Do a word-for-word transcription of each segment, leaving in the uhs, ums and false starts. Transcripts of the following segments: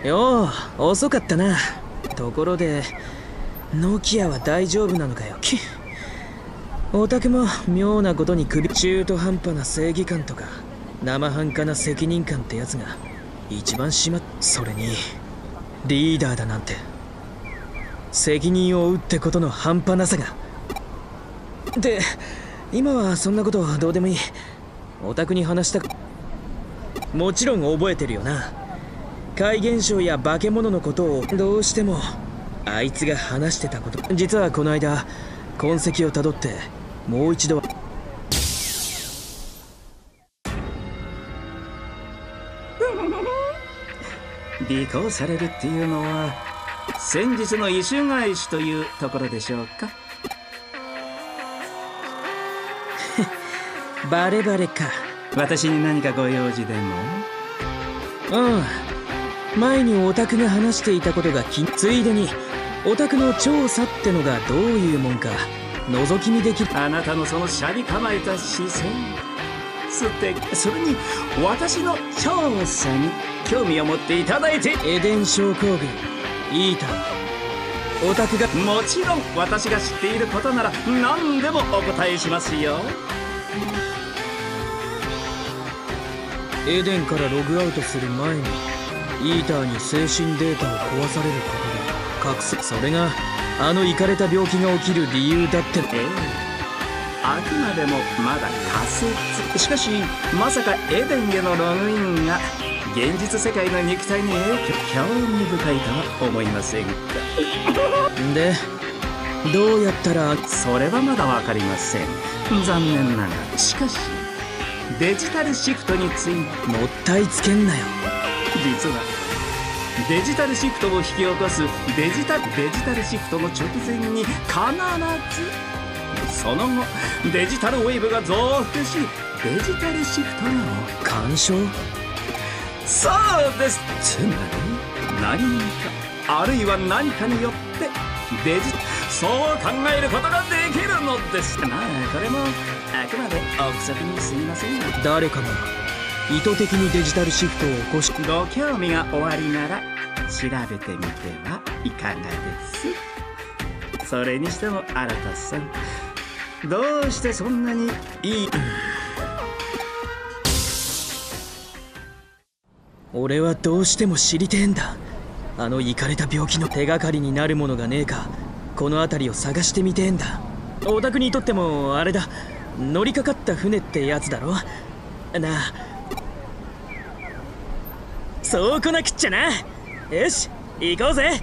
よう、遅かったな。ところでノキアは大丈夫なのかよ。きオタクも妙なことに首中途半端な正義感とか生半可な責任感ってやつが一番しまっ。それにリーダーだなんて責任を負うってことの半端なさが。で今はそんなことどうでもいい。オタクに話したくもちろん覚えてるよな。怪現象や化け物のことをどうしてもあいつが話してたこと。実はこの間痕跡をたどってもう一度。 尾行されるっていうのは先日の異種返しというところでしょうか。 バレバレか。 私に何かご用事でも？ うん、前にオタクが話していたことがきついでにオタクの調査ってのがどういうもんか覗き見できる。 あなたのその斜に構えた視線、素敵。それに私の調査に興味を持っていただいて。 エデン症候群イーター、オタクがもちろん私が知っていることなら何でもお答えしますよ。 エデンからログアウトする前にイーターに精神データを壊されることで隠す。それがあのイカれた病気が起きる理由だって。 ええ、あくまでもまだ仮説。しかしまさかエデンへのログインが現実世界の肉体に影響。興味深いとは思いませんか？ でどうやったら。 それはまだ分かりません。残念ながら。しかしデジタルシフトについてもったいつけんなよ。 実はデジタルシフトを引き起こすデジタルデジタルシフトの直前に必ずその後デジタルウェーブが増幅しデジタルシフトが干渉。 そうです。つまり何かあるいは何かによってデジそう考えることができるのです。まあこれもあくまで憶測にすみません。 誰かが意図的にデジタルシフトを起こし。 ご興味がおありなら調べてみてはいかがです？それにしても新田さん、どうしてそんなにいい。 俺はどうしても知りてえんだ。あのイカれた病気の手がかりになるものがねえかこの辺りを探してみてえんだ。オタクにとってもあれだ、乗りかかった船ってやつだろなあ。そうこなくっちゃな。よし行こうぜ。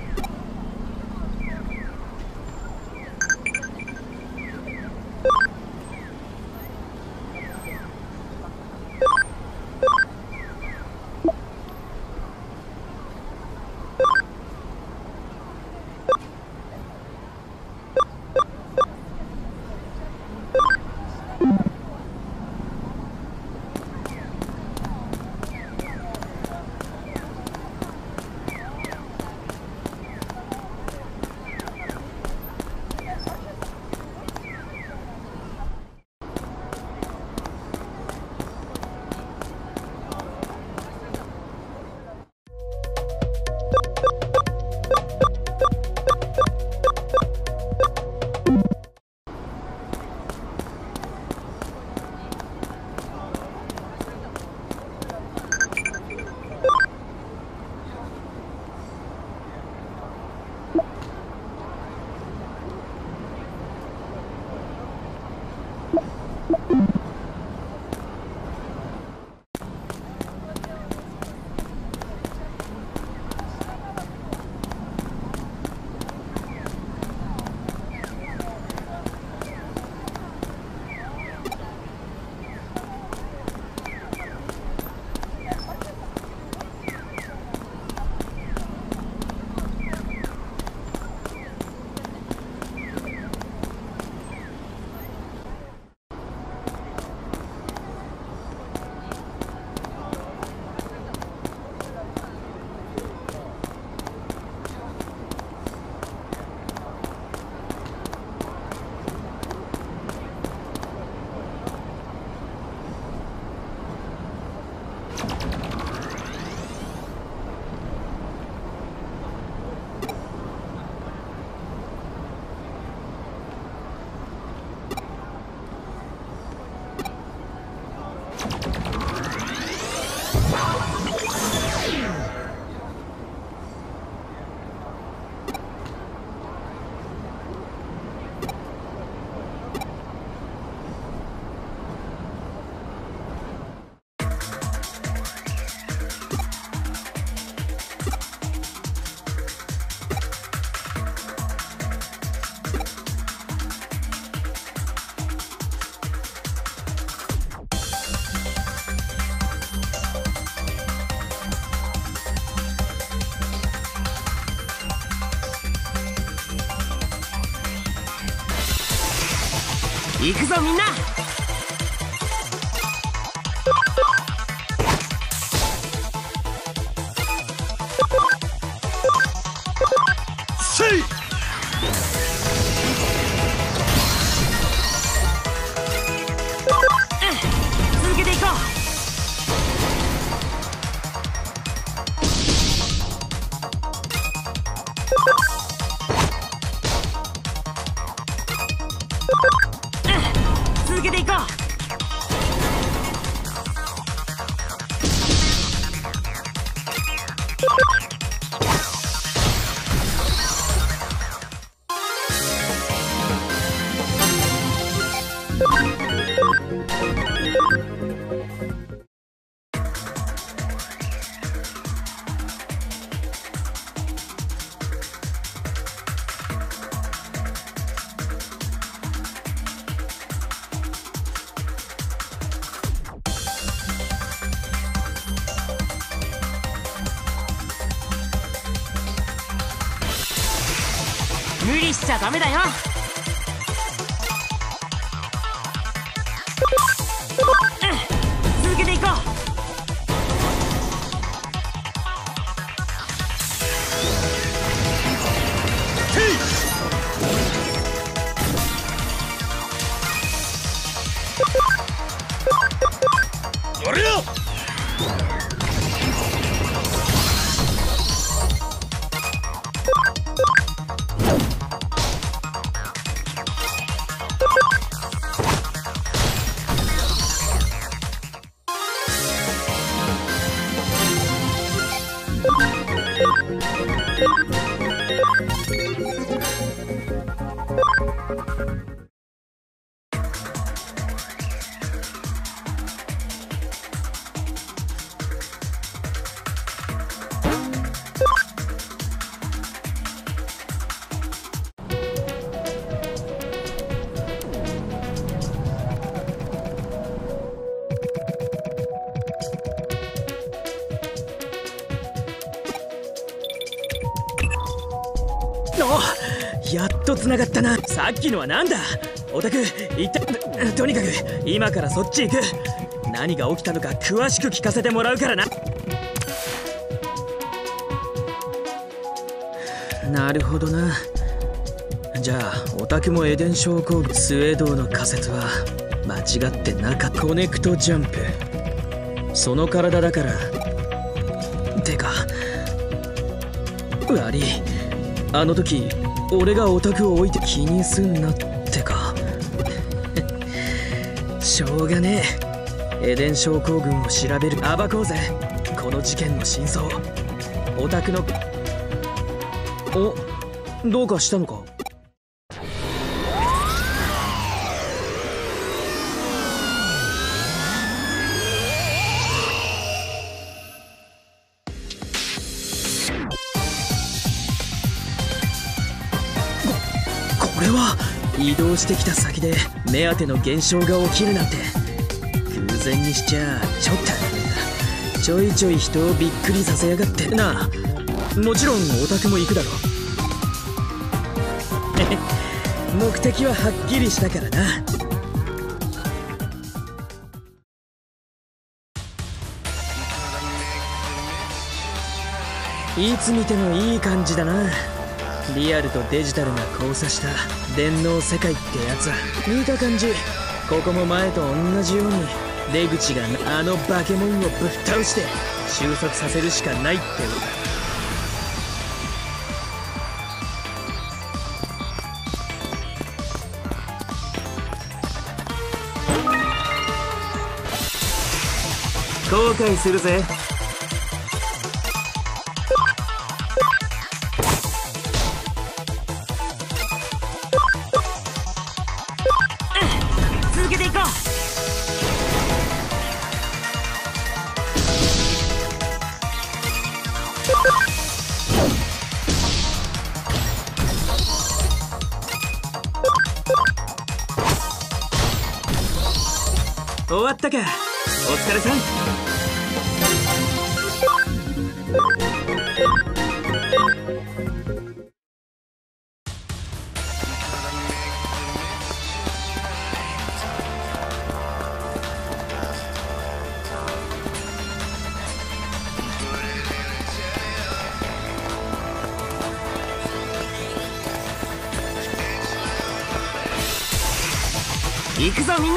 行くぞみんな。 せい。 続けていこう。続けていこう。無理しちゃダメだよ。続けていこう。 やれよ。 やっと繋がったな。さっきのはなんだ。オタク一体。とにかく今からそっち行く。何が起きたのか詳しく聞かせてもらうからな。なるほどな。じゃあオタクもエデン症候群スウェードの仮説は間違ってなかった。コネクトジャンプ、その体だから。てか悪い、あの時俺がオタクを置いて気にすんなってか。しょうがねえ。エデン症候群を調べる。暴こうぜこの事件の真相。オタクの。お、どうかしたのか。これは移動してきた先で目当ての現象が起きるなんて偶然にしちゃちょっとちょいちょい人をびっくりさせやがってなあ。もちろんオタクも行くだろ。目的ははっきりしたからな。いつ見てもいい感じだな。リアルとデジタルが交差した電脳世界ってやつ。見た感じここも前と同じように出口があの化け物をぶっ倒して収束させるしかないってことだ。後悔するぜ。 続けていこう。 終わったか。お疲れさん。 行くぞみんな。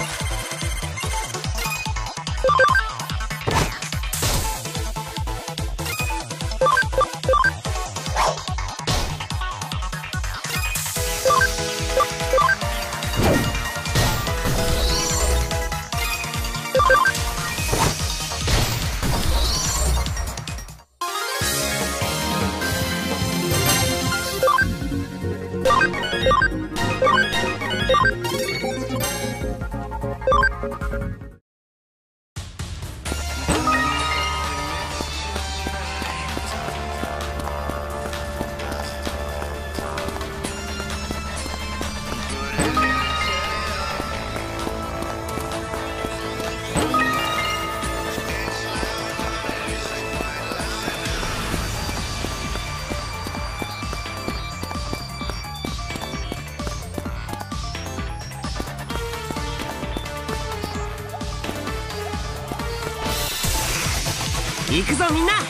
行くぞみんな。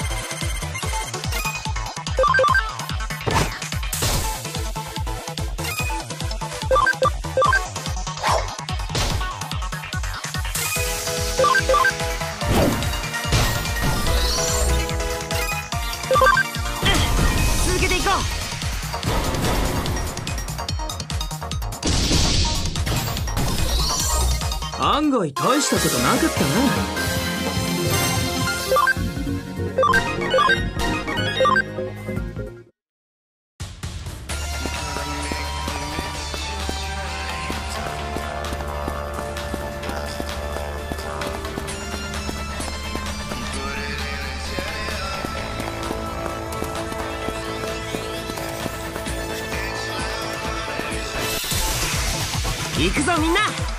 続けていこう。案外大したことなかったな。 行くぞみんな。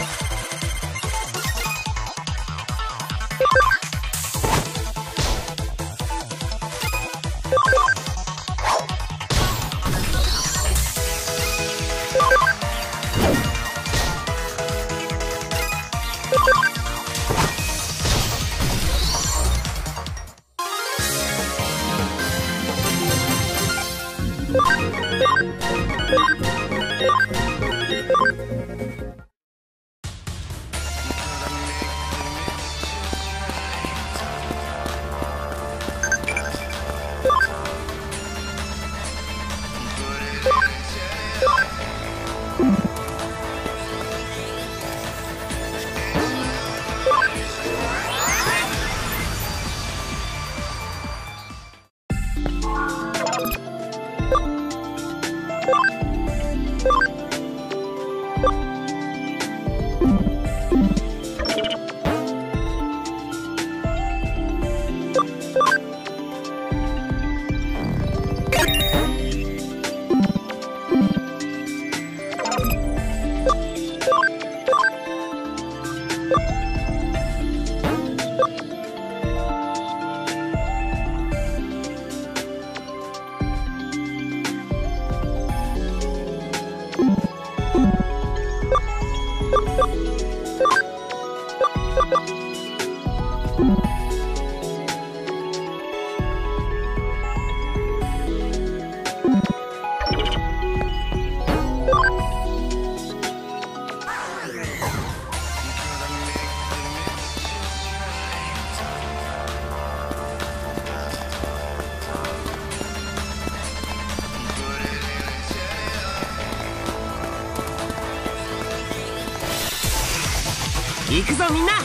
行くぞみんな。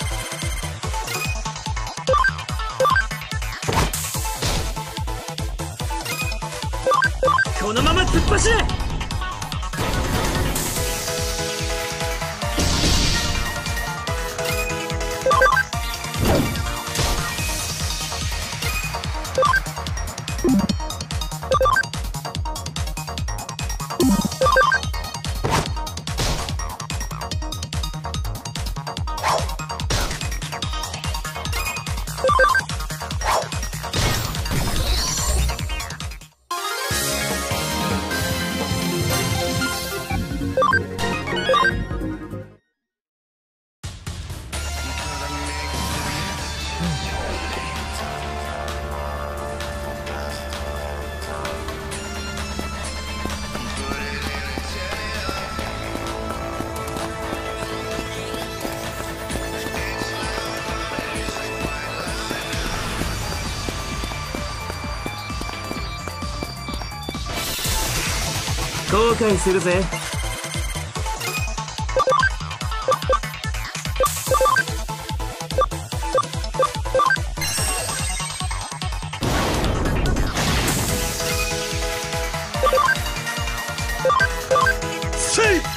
このまま突っ走れ。 後悔するぜ。せい！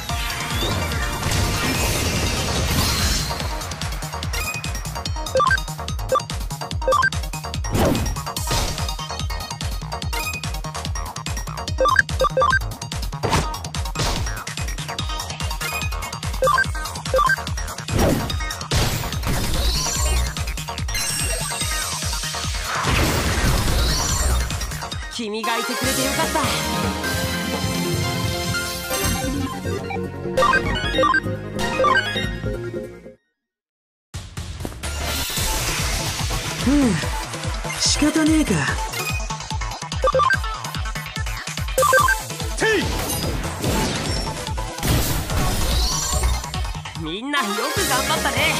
君がいてくれてよかった。 うん仕方ねえか。 みんなよく頑張ったね。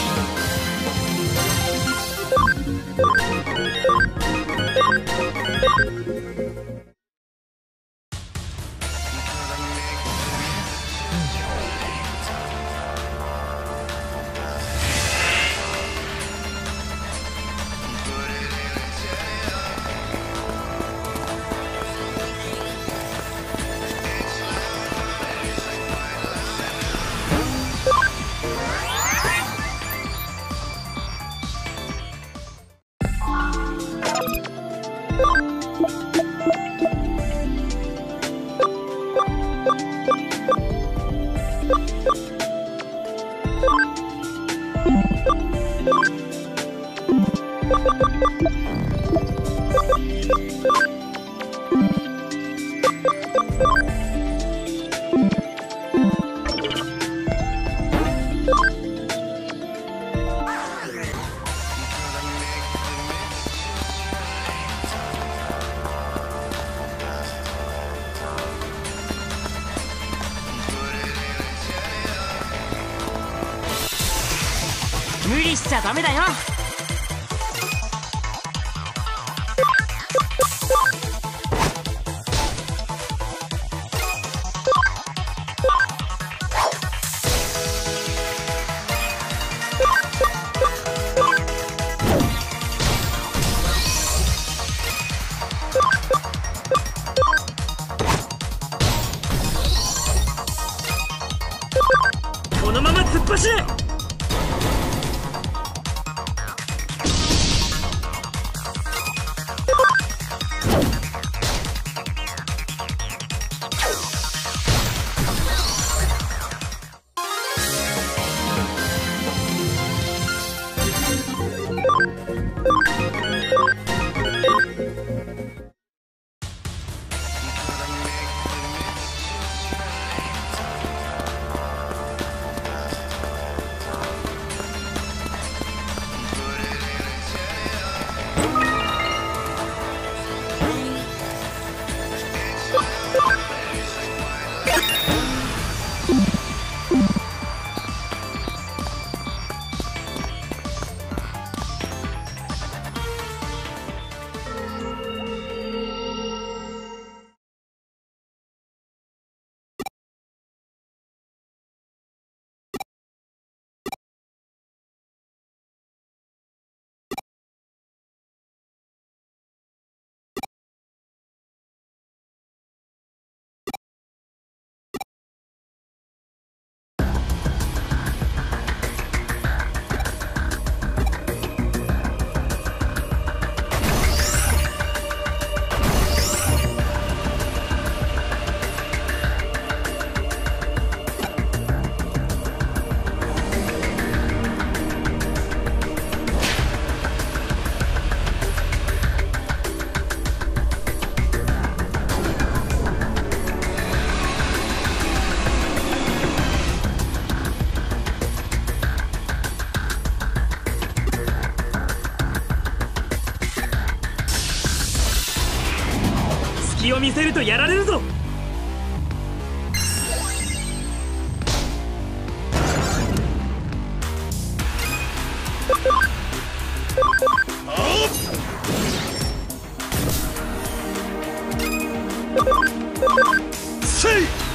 無理しちゃダメだよ。 このまま突っ走れ。隙を見せるとやられるぞ。せい！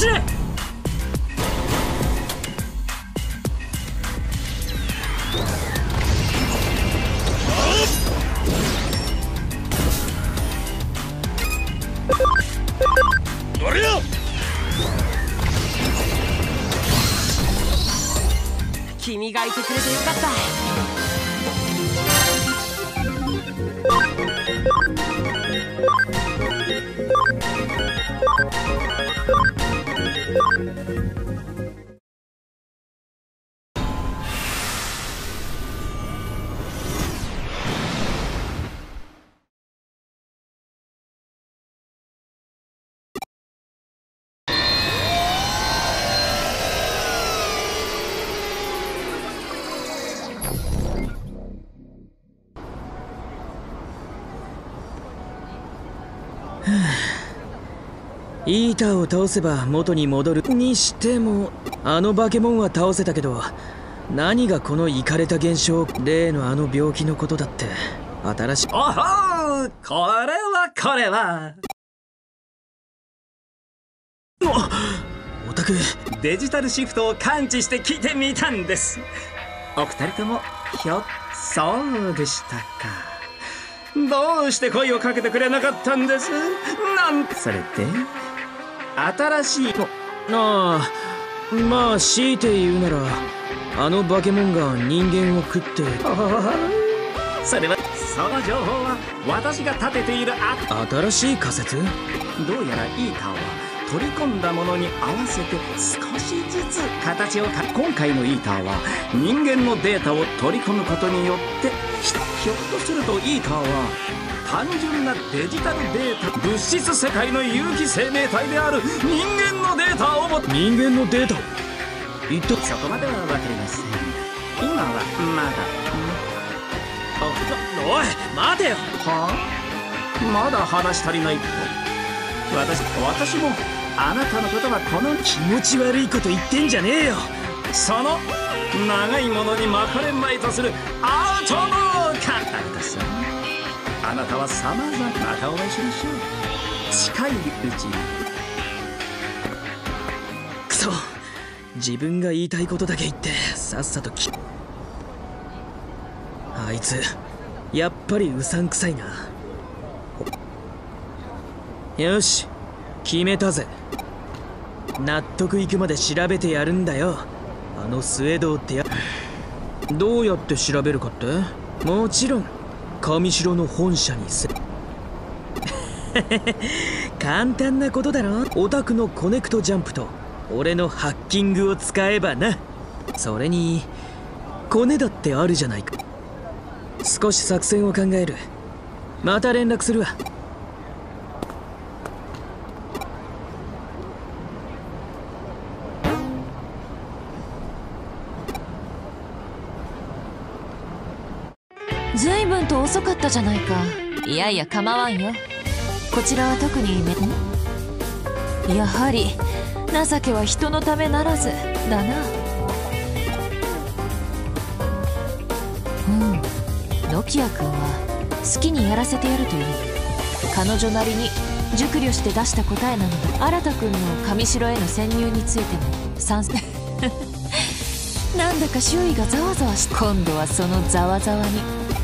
走れ。 乗れよ。 君がいてくれてよかった。 イーターを倒せば元に戻るにしても、あのバケモンは倒せたけど、何がこのイカれた現象、例のあの病気のことだって。新しい。 おほー、これはこれはおオタクデジタルシフトを感知して聞いてみたんです。お二人ともひょっそうでしたか。どうして声をかけてくれなかったんです？なんそれって新しいああ、まあ強いて言うなら、あのバケモンが人間を食って。 それはその情報は私が立てているあ新しい仮説。 どうやらイーターは取り込んだものに合わせて少しずつ形を変え、今回のイーターは人間のデータを取り込むことによってひょっとするとイーターは単純なデジタルデータ、物質世界の有機生命体である人間のデータを持って人間のデータを言った。 そこまでは分かりません。今はまだおい待てよ。 はあ、まだ話足りないと。私私もあなたのことはこの気持ち悪いこと言ってんじゃねえよ。 その長いものに巻かれまいとするアウトボーカー。あなたさん、あなたはさまざま。またお会いしましょう、近いうちに。 くそ、自分が言いたいことだけ言ってさっさとき。あいつやっぱりうさんくさいな。よし決めたぜ。納得いくまで調べてやるんだよ、あのスウェードってや。どうやって調べるかって？もちろん上城の本社にせ。簡単なことだろ。オタクのコネクトジャンプと俺のハッキングを使えばな。それにコネだってあるじゃないか。少し作戦を考える。また連絡するわ。 随分と遅かったじゃないか。いやいや構わんよ。こちらは特にめんやはり情けは人のためならずだな。うん、ノキア君は好きにやらせてやるという。彼女なりに熟慮して出した答えなのだ。新君の上城への潜入についても賛成。なんだか周囲がざわざわして、今度はそのざわざわに